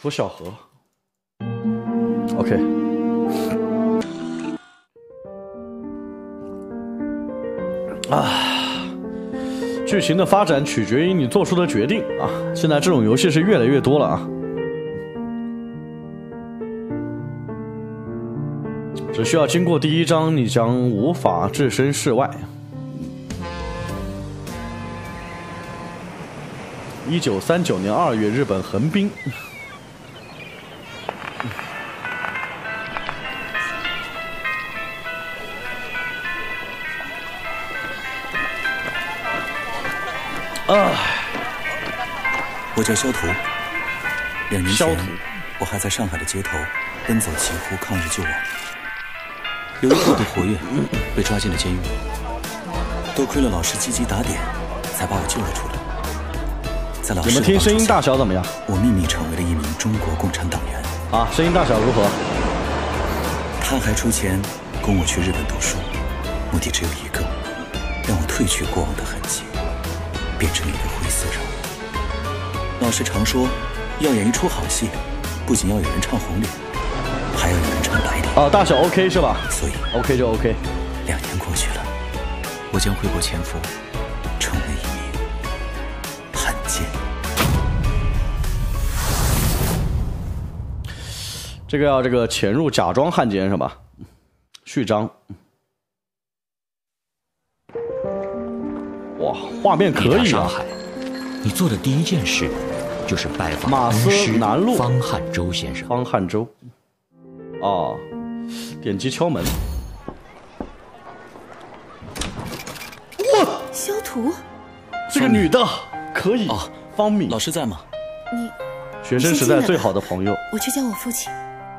左小河。OK。剧情的发展取决于你做出的决定啊！现在这种游戏是越来越多了啊。只需要经过第1章，你将无法置身事外。1939年2月，日本横滨。 我叫肖图。2年前，我还在上海的街头奔走疾呼抗日救亡，由于过度活跃，被抓进了监狱。多亏了老师积极打点，才把我救了出来。在老师的帮助下， 你们听声音大小怎么样？ 我秘密成为了一名中国共产党员。 啊，声音大小如何？ 他还出钱供我去日本读书，目的只有一个，让我褪去过往的痕迹，变成一个灰色人物。老师常说，要演一出好戏，不仅要有人唱红脸，还要有人唱白脸。 哦，大小 OK 是吧？ 所以 OK 就 OK。 2年过去了，我将回国潜伏，成为一名汉奸。 这个要潜入假装汉奸是吧？序章。哇，画面可以啊！ 你做的第一件事就是拜访马斯南路方汉洲先生。 方汉洲。哦，点击敲门。哇， 肖图， 这个女的可以。 哦， 方敏， 老师在吗？ 你学生时代最好的朋友。 我去叫我父亲。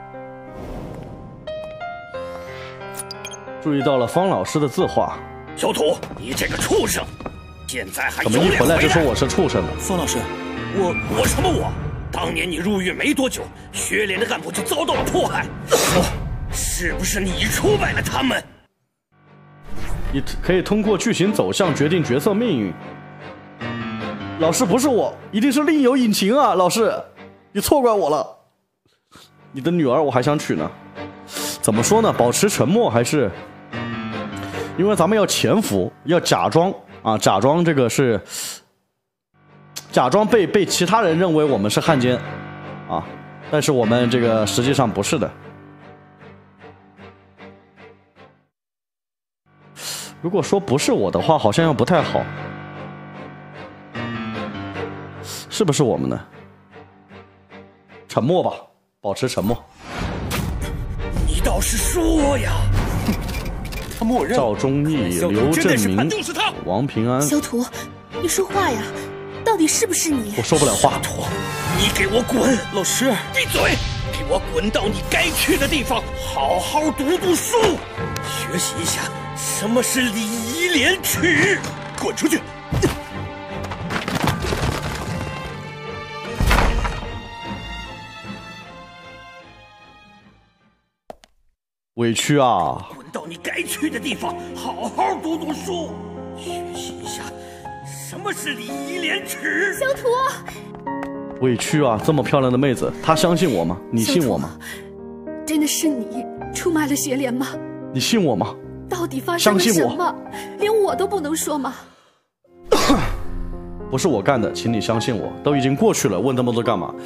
注意到了方老师的字画。 小土，你这个畜生！现在还怎么一回来就说我是畜生呢？ 方老师， 我什么我？当年你入狱没多久，学联的干部就遭到了迫害，是不是你出卖了他们？ 你可以通过剧情走向决定角色命运。老师不是我，一定是另有隐情啊！老师，你错怪我了。你的女儿我还想娶呢。怎么说呢？保持沉默还是？因为咱们要潜伏，要假装啊，假装这个是假装被其他人认为我们是汉奸啊，但是我们这个实际上不是的。如果说不是我的话，好像又不太好，是不是我们呢？沉默吧，保持沉默。 你倒是说呀！ 他默认赵忠义、刘振明、王平安。 小土，你说话呀！到底是不是你？ 我说不了话。 你给我滚！ 老师， 闭嘴！给我滚到你该去的地方，好好读读书，学习一下什么是礼仪廉耻。滚出去！ 委屈啊！ 滚到你该去的地方，好好读读书，学习一下什么是礼仪廉耻。 小土， 委屈啊！这么漂亮的妹子，她相信我吗？你信我吗？ 真的是你出卖了学联吗？ 你信我吗？ 到底发生了什么？连我都不能说吗？ 不是我干的，请你相信我。都已经过去了，问那么多干嘛？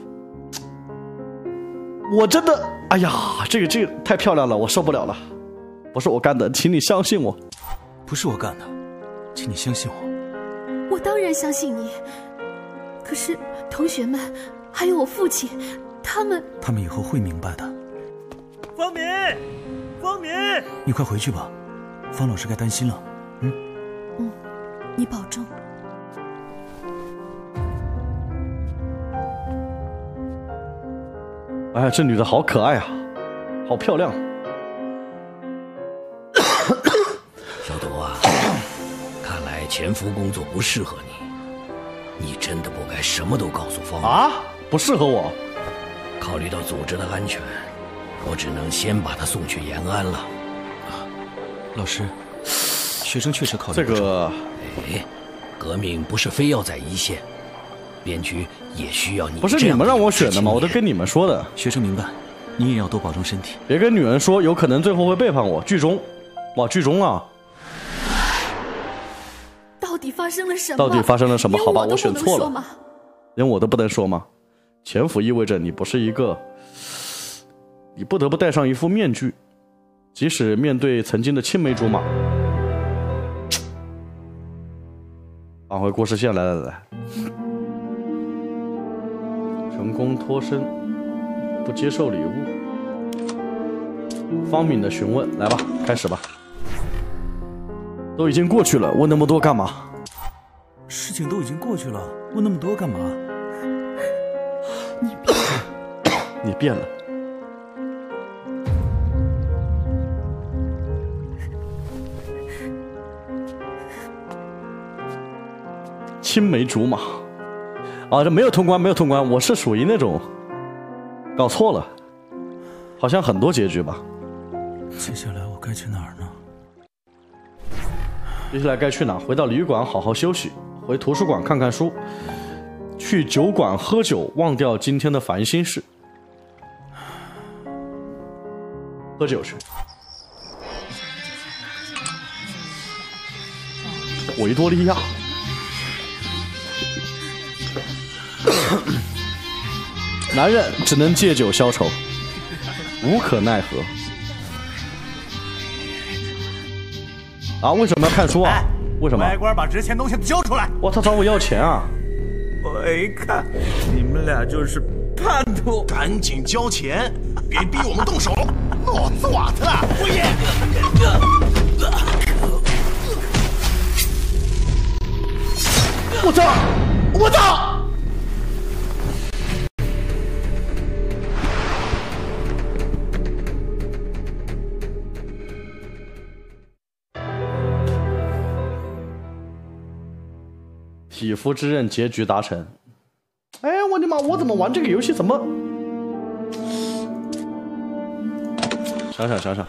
我真的，哎呀，这个太漂亮了，我受不了了。不是我干的，请你相信我。 不是我干的，请你相信我。 我当然相信你。可是同学们，还有我父亲，他们以后会明白的。 方敏，方敏， 你快回去吧，方老师该担心了。 你保重。 哎呀，这女的好可爱啊，好漂亮。 小董啊，看来潜伏工作不适合你，你真的不该什么都告诉方啊，不适合我。 考虑到组织的安全，我只能先把他送去延安了。 老师，学生确实考虑这个， 哎，革命不是非要在一线， 面具也需要你。 不是你们让我选的吗？我都跟你们说的。 学生明白，你也要多保重身体。 别跟女人说，有可能最后会背叛我。剧中，哇，剧中啊！ 到底发生了什么？ 到底发生了什么？好吧，我选错了。 吗？ 连我都不能说吗？潜伏意味着你不是一个，你不得不戴上一副面具，即使面对曾经的青梅竹马。返回故事线，来，成功脱身，不接受礼物。方敏的询问，来吧，开始吧。都已经过去了，问那么多干嘛？ 事情都已经过去了，问那么多干嘛？ 你变了。青梅竹马啊，这没有通关，没有通关，我是属于那种搞错了，好像很多结局吧。 接下来我该去哪儿呢？ 接下来该去哪？回到旅馆好好休息，回图书馆看看书，去酒馆喝酒，忘掉今天的烦心事。喝酒去。维多利亚。男人只能借酒消愁，无可奈何。啊，为什么要看书啊？为什么？ 外官把值钱东西交出来！ 哇，他找我要钱啊！ 我一看，你们俩就是叛徒，赶紧交钱，别逼我们动手！我做的，我也。 我操！我操！匹夫之刃结局达成。哎，我的妈！我怎么玩这个游戏？怎么？想想，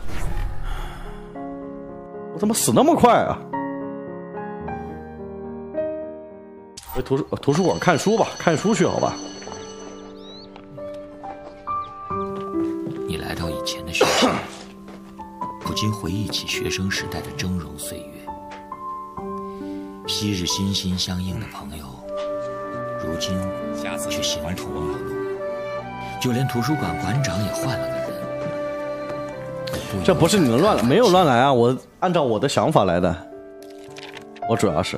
我怎么死那么快啊？回图书馆看书吧，看书去好吧。 你来到以前的学校，不禁回忆起学生时代的峥嵘岁月。昔日心心相印的朋友，如今却形同陌路，就连图书馆馆长也换了个人。 这不是你们乱来，没有乱来啊！我按照我的想法来的。我主要是，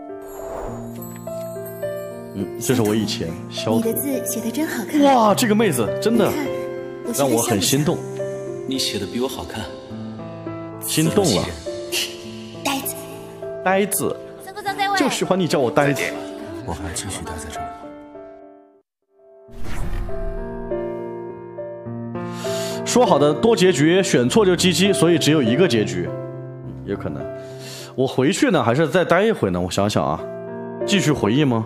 这是我以前消你的字写得真好看。 哇，这个妹子真的让我很心动。 你写的比我好看， 心动了。 呆子， 呆子。就喜欢你叫我呆子。 我还继续待在这儿。 说好的多结局，选错就GG，所以只有一个结局，也可能。我回去呢，还是再待一会呢？我想想啊，继续回忆吗？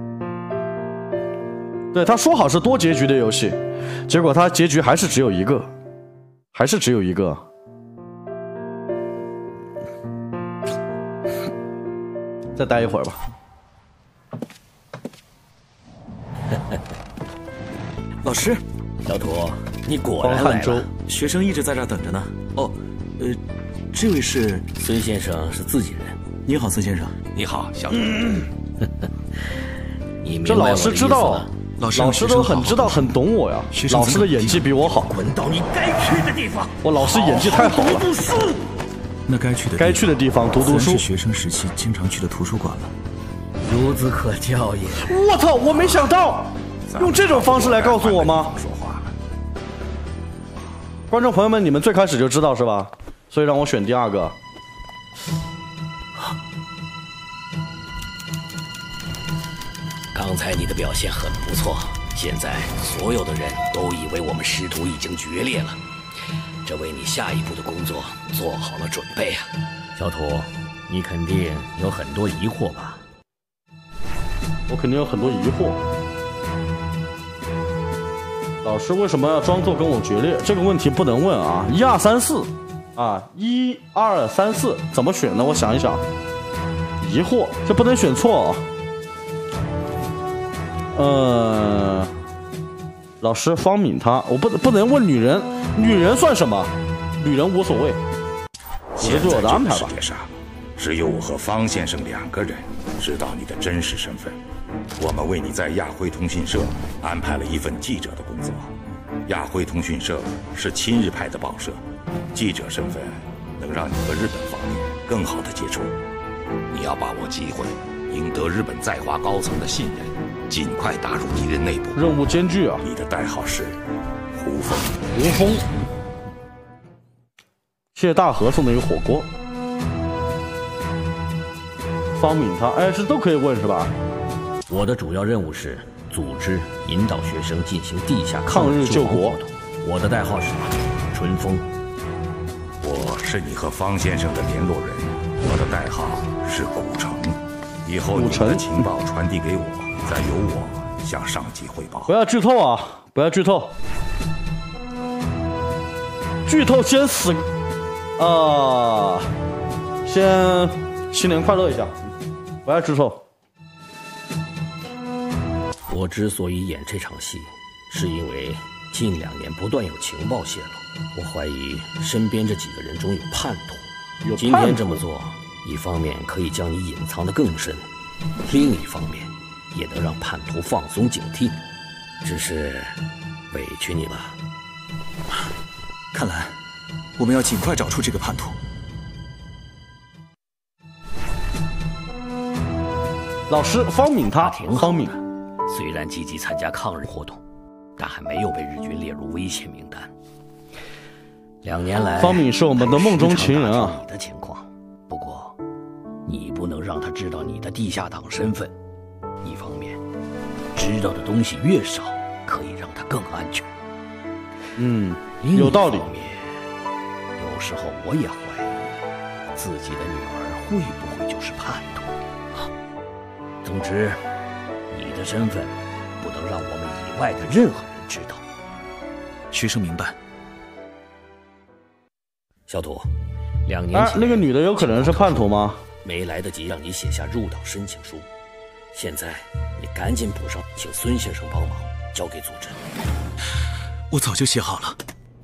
对，他说好是多结局的游戏，结果他结局还是只有一个，还是只有一个。再待一会儿吧。 老师， 小土，你果然来了。 学生一直在这儿等着呢。哦，这位是孙先生，是自己人。 你好，孙先生。 你好，小土。你明白这老师知道，老师都很知道，很懂我呀。老师的演技比我好。 滚到你该去的地方。 我老师演技太好了。 读书。 那该去的地方读书， 是学生时期经常去的图书馆了。 孺子可教也。 我操！我没想到用这种方式来告诉我吗？观众朋友们，你们最开始就知道是吧？所以让我选第二个。 刚才你的表现很不错，现在所有的人都以为我们师徒已经决裂了，这为你下一步的工作做好了准备啊。小土，你肯定有很多疑惑吧？ 我肯定有很多疑惑。老师为什么要装作跟我决裂？这个问题不能问啊！1、2、3、4啊，1、2、3、4怎么选呢？我想一想，疑惑，这不能选错哦。 老师方敏我不能问女人，女人算什么？女人无所谓，我做我的安排吧。 世界上只有我和方先生2个人知道你的真实身份。我们为你在亚辉通讯社安排了一份记者的工作。亚辉通讯社是亲日派的报社，记者身份能让你和日本方面更好的接触。你要把握机会，赢得日本在华高层的信任，尽快打入敌人内部。 任务艰巨啊！ 你的代号是胡峰。 胡峰，谢谢大河送的一个火锅。方敏这都可以问是吧？ 我的主要任务是组织引导学生进行地下抗日救国活动。我的代号是春风。 我是你和方先生的联络人，我的代号是古城。以后你的情报传递给我，再由我向上级汇报。 不要剧透啊！不要剧透，剧透先死先新年快乐一下，不要剧透。 我之所以演这场戏，是因为近2年不断有情报泄露，我怀疑身边这几个人中有叛徒。今天这么做，一方面可以将你隐藏得更深，另一方面也能让叛徒放松警惕。只是委屈你了。 看来我们要尽快找出这个叛徒。 老师方敏方敏。 虽然积极参加抗日活动，但还没有被日军列入危险名单。2年来， 方敏是我们的梦中情人啊。 你的情况，不过你不能让他知道你的地下党身份。一方面，知道的东西越少，可以让他更安全。 有道理。 有时候我也怀疑自己的女儿会不会就是叛徒啊。总之，你的身份不能让我们以外的任何人知道。 学生明白。 小土，2年前那个女的有可能是叛徒吗？ 没来得及让你写下入党申请书，现在你赶紧补上，请孙先生帮忙交给组织。 我早就写好了。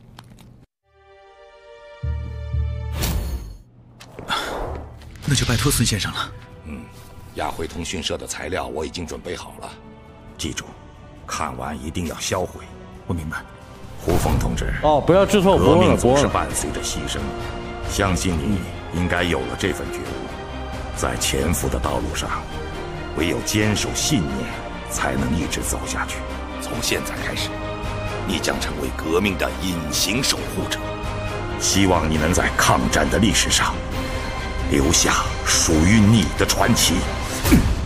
那就拜托孙先生了。 亚辉通讯社的材料我已经准备好了，记住，看完一定要销毁。 我明白。 胡峰同志， 不要剧透， 革命总是伴随着牺牲，相信你应该有了这份觉悟。在前夫的道路上，唯有坚守信念，才能一直走下去。从现在开始，你将成为革命的隐形守护者。希望你能在抗战的历史上留下属于你的传奇。